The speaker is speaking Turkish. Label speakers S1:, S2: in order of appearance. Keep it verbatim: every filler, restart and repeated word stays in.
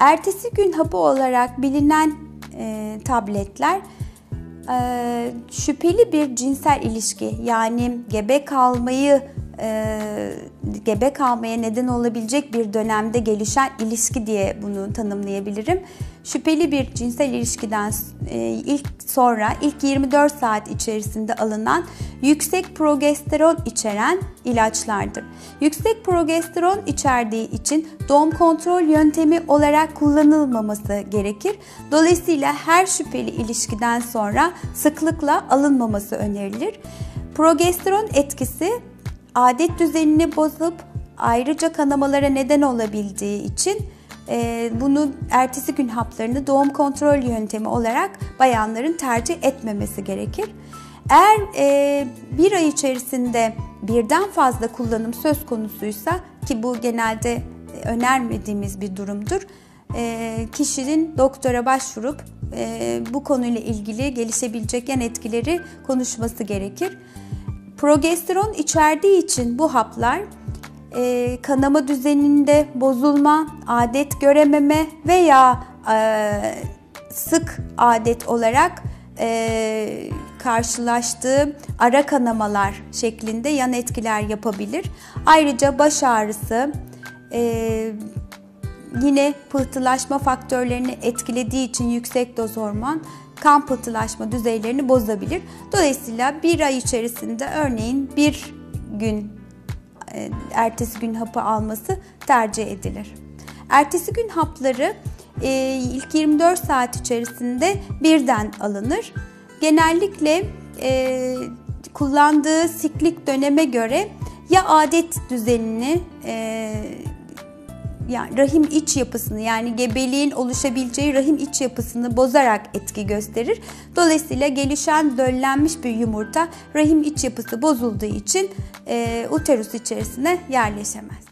S1: Ertesi gün hapı olarak bilinen e, tabletler e, şüpheli bir cinsel ilişki, yani gebe kalmayı e, gebe kalmaya neden olabilecek bir dönemde gelişen ilişki diye bunu tanımlayabilirim. Şüpheli bir cinsel ilişkiden e, ilk sonra ilk yirmi dört saat içerisinde alınan yüksek progesteron içeren ilaçlardır. Yüksek progesteron içerdiği için doğum kontrol yöntemi olarak kullanılmaması gerekir. Dolayısıyla her şüpheli ilişkiden sonra sıklıkla alınmaması önerilir. Progesteron etkisi adet düzenini bozup ayrıca kanamalara neden olabildiği için e, bunu ertesi gün haplarını doğum kontrol yöntemi olarak bayanların tercih etmemesi gerekir. Eğer e, bir ay içerisinde birden fazla kullanım söz konusuysa, ki bu genelde önermediğimiz bir durumdur, e, kişinin doktora başvurup e, bu konuyla ilgili gelişebilecek yan etkileri konuşması gerekir. Progesteron içerdiği için bu haplar e, kanama düzeninde bozulma, adet görememe veya e, sık adet olarak e, karşılaştığı ara kanamalar şeklinde yan etkiler yapabilir. Ayrıca baş ağrısı, e, yine pıhtılaşma faktörlerini etkilediği için yüksek doz hormon kan pıhtılaşma düzeylerini bozabilir. Dolayısıyla bir ay içerisinde örneğin bir gün e, ertesi gün hapı alması tercih edilir. Ertesi gün hapları e, ilk yirmi dört saat içerisinde birden alınır. Genellikle e, kullandığı siklik döneme göre ya adet düzenini, e, yani rahim iç yapısını, yani gebeliğin oluşabileceği rahim iç yapısını bozarak etki gösterir. Dolayısıyla gelişen döllenmiş bir yumurta rahim iç yapısı bozulduğu için e, uterus içerisine yerleşemez.